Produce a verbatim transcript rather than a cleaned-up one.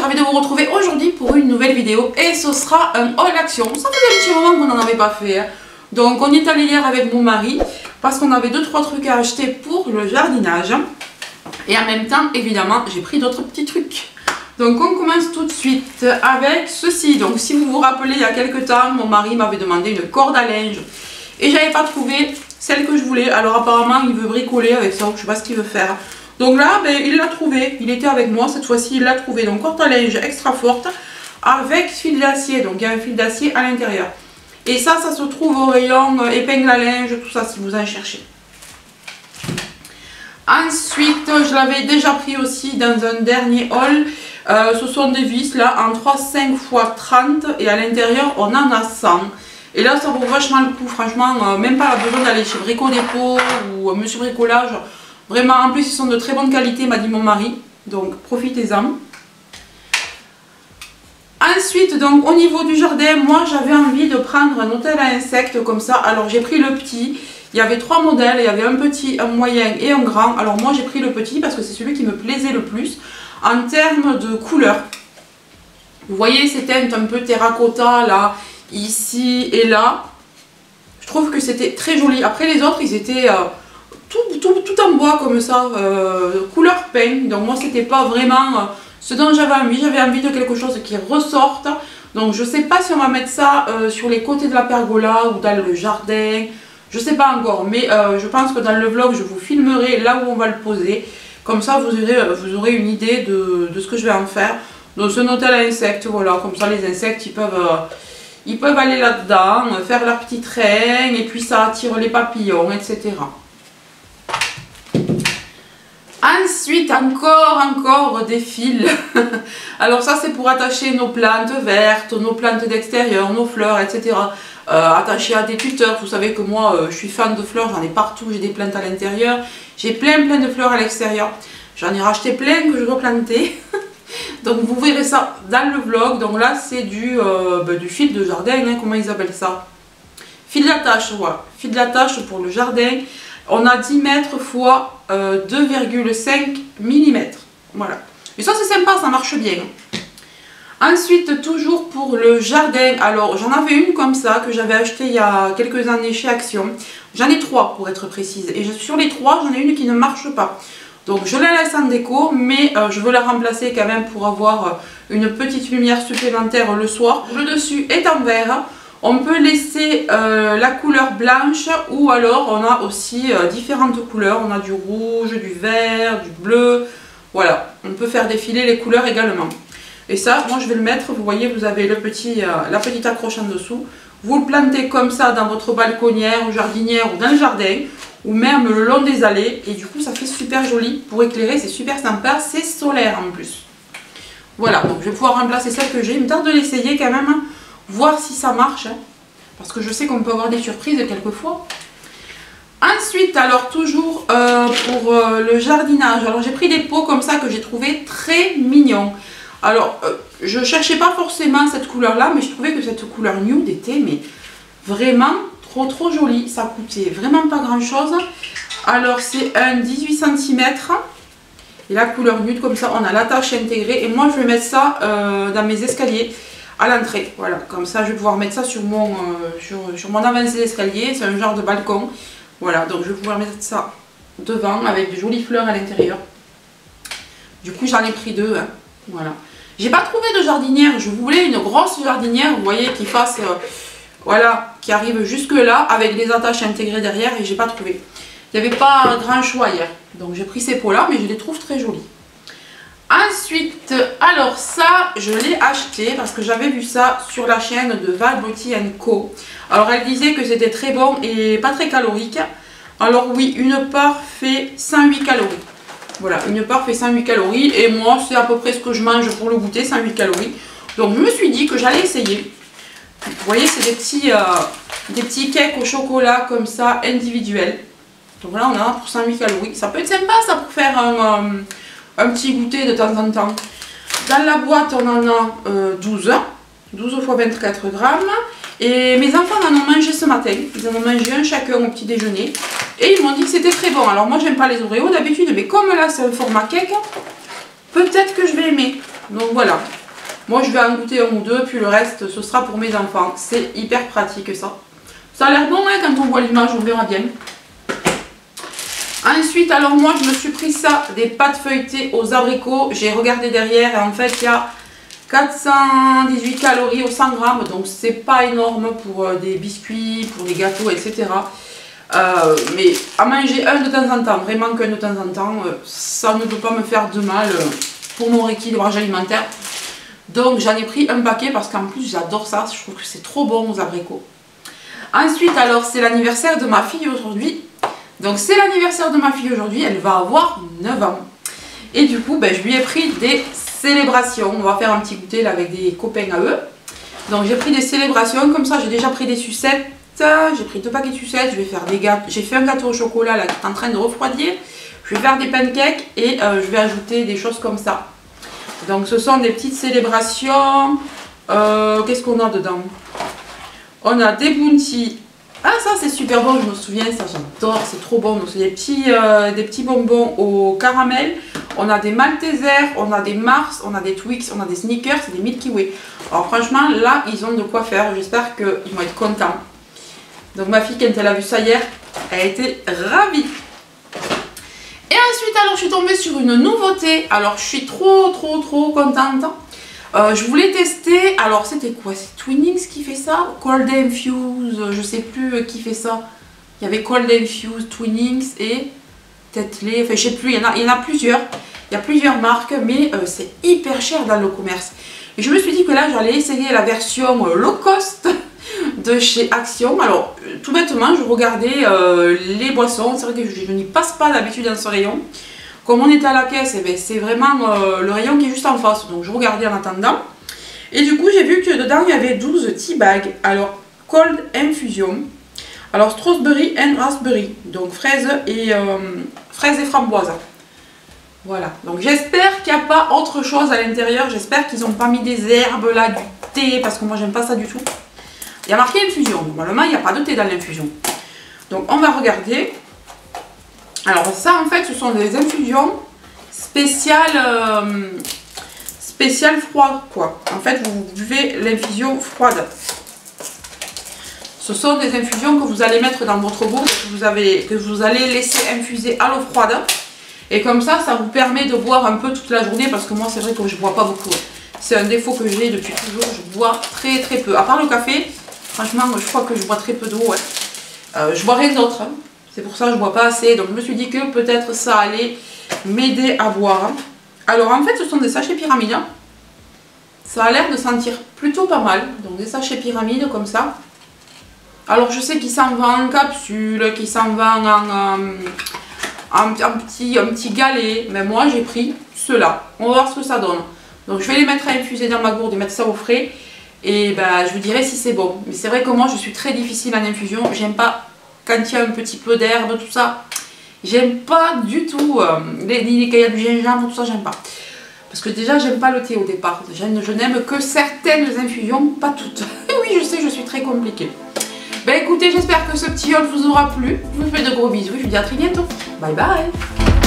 ravie de vous retrouver aujourd'hui pour une nouvelle vidéo et ce sera un haul action. Ça faisait un petit moment qu'on n'en avait pas fait, hein. Donc on est allé hier avec mon mari parce qu'on avait deux trois trucs à acheter pour le jardinage et en même temps évidemment j'ai pris d'autres petits trucs. Donc on commence tout de suite avec ceci. Donc si vous vous rappelez, il y a quelques temps mon mari m'avait demandé une corde à linge et j'avais pas trouvé celle que je voulais. Alors apparemment il veut bricoler avec ça, je sais pas ce qu'il veut faire. Donc là, ben, il l'a trouvé, il était avec moi, cette fois-ci il l'a trouvé. Donc corde à linge extra forte avec fil d'acier, donc il y a un fil d'acier à l'intérieur. Et ça, ça se trouve au rayon euh, épingle à linge, tout ça si vous en cherchez. Ensuite, je l'avais déjà pris aussi dans un dernier haul. Euh, ce sont des vis là en trois cinq fois trente et à l'intérieur on en a cent. Et là ça vaut vachement le coup, franchement, euh, même pas besoin d'aller chez Brico Dépôt ou euh, Monsieur Bricolage. Vraiment, en plus ils sont de très bonne qualité, m'a dit mon mari, donc profitez-en. Ensuite, donc au niveau du jardin, moi j'avais envie de prendre un hôtel à insectes comme ça. Alors j'ai pris le petit, il y avait trois modèles, il y avait un petit, un moyen et un grand. Alors moi j'ai pris le petit parce que c'est celui qui me plaisait le plus en termes de couleur. Vous voyez ces teintes un peu terracotta là, ici et là. Je trouve que c'était très joli. Après les autres ils étaient... Euh, Tout, tout, tout en bois comme ça, euh, couleur pain. Donc moi c'était pas vraiment euh, ce dont j'avais envie. J'avais envie de quelque chose qui ressorte. Donc je sais pas si on va mettre ça euh, sur les côtés de la pergola ou dans le jardin. Je sais pas encore, mais euh, je pense que dans le vlog je vous filmerai là où on va le poser. Comme ça vous aurez, vous aurez une idée de, de ce que je vais en faire. Donc c'est un hôtel à insectes, voilà. Comme ça les insectes ils peuvent... Euh, ils peuvent aller là-dedans, faire leur petit train et puis ça attire les papillons, et cetera. Ensuite, encore, encore des fils. Alors ça, c'est pour attacher nos plantes vertes, nos plantes d'extérieur, nos fleurs, et cetera. Euh, attacher à des tuteurs. Vous savez que moi, euh, je suis fan de fleurs, j'en ai partout. J'ai des plantes à l'intérieur. J'ai plein, plein de fleurs à l'extérieur. J'en ai racheté plein que je dois planter. Donc vous verrez ça dans le vlog. Donc là, c'est du, euh, bah, du fil de jardin, hein, comment ils appellent ça? Fil d'attache, voilà. Fil d'attache pour le jardin. On a dix mètres fois euh, deux virgule cinq millimètres. Voilà. Et ça c'est sympa, ça marche bien. Ensuite, toujours pour le jardin. Alors j'en avais une comme ça que j'avais acheté il y a quelques années chez Action. J'en ai trois pour être précise. Et sur les trois, j'en ai une qui ne marche pas. Donc je la laisse en déco, mais euh, je veux la remplacer quand même pour avoir une petite lumière supplémentaire le soir. Le dessus est en vert. On peut laisser euh, la couleur blanche ou alors on a aussi euh, différentes couleurs. On a du rouge, du vert, du bleu. Voilà, on peut faire défiler les couleurs également. Et ça, moi je vais le mettre, vous voyez, vous avez le petit, euh, la petite accroche en dessous. Vous le plantez comme ça dans votre balconnière ou jardinière ou dans le jardin. Ou même le long des allées. Et du coup ça fait super joli pour éclairer, c'est super sympa. C'est solaire en plus. Voilà, donc je vais pouvoir remplacer celle que j'ai. Il me tarde de l'essayer quand même. Voir si ça marche, hein, parce que je sais qu'on peut avoir des surprises quelquefois. Ensuite, alors toujours euh, pour euh, le jardinage, alors j'ai pris des pots comme ça que j'ai trouvé très mignons. Alors euh, je cherchais pas forcément cette couleur là, mais je trouvais que cette couleur nude était mais vraiment trop trop jolie. Ça coûtait vraiment pas grand chose. Alors c'est un dix-huit centimètres et la couleur nude comme ça, on a l'attache intégrée et moi je vais mettre ça euh, dans mes escaliers à l'entrée. Voilà, comme ça je vais pouvoir mettre ça sur mon, euh, sur, sur mon avancée d'escalier. C'est un genre de balcon. Voilà, donc je vais pouvoir mettre ça devant avec de jolies fleurs à l'intérieur. Du coup j'en ai pris deux, hein. Voilà. J'ai pas trouvé de jardinière. Je voulais une grosse jardinière, vous voyez, qui fasse, euh, voilà, qui arrive jusque là avec des attaches intégrées derrière et j'ai pas trouvé. Il n'y avait pas grand choix hier. Donc j'ai pris ces pots là, mais je les trouve très jolis. Ensuite, alors ça, je l'ai acheté parce que j'avais vu ça sur la chaîne de Val Beauty and Co. Alors elle disait que c'était très bon et pas très calorique. Alors oui, une part fait cent huit calories. Voilà, une part fait cent huit calories et moi c'est à peu près ce que je mange pour le goûter, cent huit calories. Donc je me suis dit que j'allais essayer. Vous voyez, c'est des petits, euh, des petits cakes au chocolat comme ça, individuels. Donc là on a pour cent huit calories. Ça peut être sympa ça pour faire un... Euh, un petit goûter de temps en temps. Dans la boîte on en a euh, douze, douze fois vingt-quatre grammes et mes enfants en ont mangé ce matin, ils en ont mangé un chacun au petit déjeuner et ils m'ont dit que c'était très bon. Alors moi j'aime pas les Oreos d'habitude, mais comme là c'est un format cake, peut-être que je vais aimer. Donc voilà. Moi je vais en goûter un ou deux, puis le reste ce sera pour mes enfants. C'est hyper pratique ça. Ça a l'air bon hein, quand on voit l'image, on verra bien. Ensuite, alors moi je me suis pris ça, des pâtes feuilletées aux abricots. J'ai regardé derrière et en fait il y a quatre cent dix-huit calories au cent grammes. Donc c'est pas énorme pour des biscuits, pour des gâteaux, et cetera. Euh, mais à manger un de temps en temps, vraiment qu'un de temps en temps, ça ne peut pas me faire de mal pour mon rééquilibrage alimentaire. Donc j'en ai pris un paquet parce qu'en plus j'adore ça, je trouve que c'est trop bon aux abricots. Ensuite alors c'est l'anniversaire de ma fille aujourd'hui. Donc c'est l'anniversaire de ma fille aujourd'hui, elle va avoir neuf ans. Et du coup ben, je lui ai pris des célébrations, on va faire un petit goûter là avec des copains à eux. Donc j'ai pris des célébrations, comme ça j'ai déjà pris des sucettes. J'ai pris deux paquets de sucettes, je vais faire des gâteaux. J'ai fait un gâteau au chocolat là qui est en train de refroidir. Je vais faire des pancakes et euh, je vais ajouter des choses comme ça. Donc ce sont des petites célébrations. Euh, Qu'est-ce qu'on a dedans? On a des bounty. Ah ça c'est super bon, je me souviens, ça j'adore, c'est trop bon. Donc c'est des petits, euh, des petits bonbons au caramel. On a des Maltesers, on a des Mars, on a des Twix, on a des Snickers et des Milky Way. Alors franchement là ils ont de quoi faire, j'espère qu'ils vont être contents. Donc ma fille, quand elle a vu ça hier, elle a été ravie. Et ensuite, alors je suis tombée sur une nouveauté. Alors je suis trop, trop, trop contente. Euh, je voulais tester. Alors c'était quoi? C'est Twinings qui fait ça? Cold Infuse, je sais plus qui fait ça. Il y avait Cold Infuse, Twinings et Tetley. Enfin, je sais plus, il y en a, il y en a plusieurs. Il y a plusieurs marques, mais euh, c'est hyper cher dans le commerce. Et je me suis dit que là, j'allais essayer la version low cost de chez Action. Alors tout bêtement je regardais euh, les boissons, c'est vrai que je, je n'y passe pas d'habitude dans ce rayon. Comme on est à la caisse, eh ben, c'est vraiment euh, le rayon qui est juste en face, donc je regardais en attendant. Et du coup j'ai vu que dedans il y avait douze tea bags. Alors cold infusion, alors strawberry and raspberry, donc fraise et euh, fraise et framboise. Voilà, donc j'espère qu'il n'y a pas autre chose à l'intérieur, j'espère qu'ils n'ont pas mis des herbes là, du thé, parce que moi j'aime pas ça du tout. Il y a marqué infusion, normalement il n'y a pas de thé dans l'infusion. Donc on va regarder. Alors ça en fait ce sont des infusions spéciales, euh, spéciales froides quoi. En fait vous buvez l'infusion froide. Ce sont des infusions que vous allez mettre dans votre bourse, que vous, avez, que vous allez laisser infuser à l'eau froide. Et comme ça, ça vous permet de boire un peu toute la journée parce que moi c'est vrai que je ne bois pas beaucoup. C'est un défaut que j'ai depuis toujours, je bois très très peu. À part le café. Franchement, je crois que je bois très peu d'eau. Ouais. Euh, je bois rien d'autre. Hein. C'est pour ça que je ne bois pas assez. Donc je me suis dit que peut-être ça allait m'aider à boire. Alors en fait, ce sont des sachets pyramides. Hein. Ça a l'air de sentir plutôt pas mal. Donc des sachets pyramides comme ça. Alors je sais qu'il s'en vend en capsule, qu'il s'en vend en, en, en, en, petit, un petit galet. Mais moi j'ai pris ceux-là. On va voir ce que ça donne. Donc je vais les mettre à infuser dans ma gourde et mettre ça au frais. Et ben, je vous dirai si c'est bon. Mais c'est vrai que moi je suis très difficile en infusion. J'aime pas quand il y a un petit peu d'herbe, tout ça. J'aime pas du tout. Euh, les, les, quand il y a du gingembre, tout ça, j'aime pas. Parce que déjà, j'aime pas le thé au départ. Je, je n'aime que certaines infusions, pas toutes. Et oui, je sais, je suis très compliquée. Ben écoutez, j'espère que ce petit haul vous aura plu. Je vous fais de gros bisous. Je vous dis à très bientôt. Bye bye.